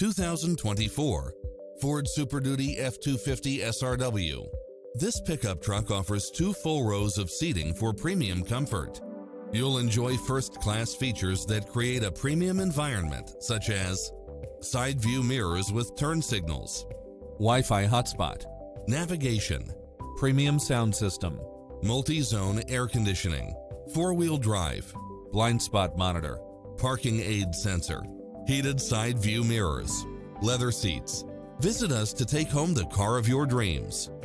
2024 Ford Super Duty F-250 SRW. This pickup truck offers 2 full rows of seating for premium comfort. You'll enjoy first-class features that create a premium environment, such as side view mirrors with turn signals, Wi-Fi hotspot, navigation, premium sound system, multi-zone air conditioning, 4-wheel drive, blind spot monitor, parking aid sensor, heated side view mirrors, leather seats. Visit us to take home the car of your dreams.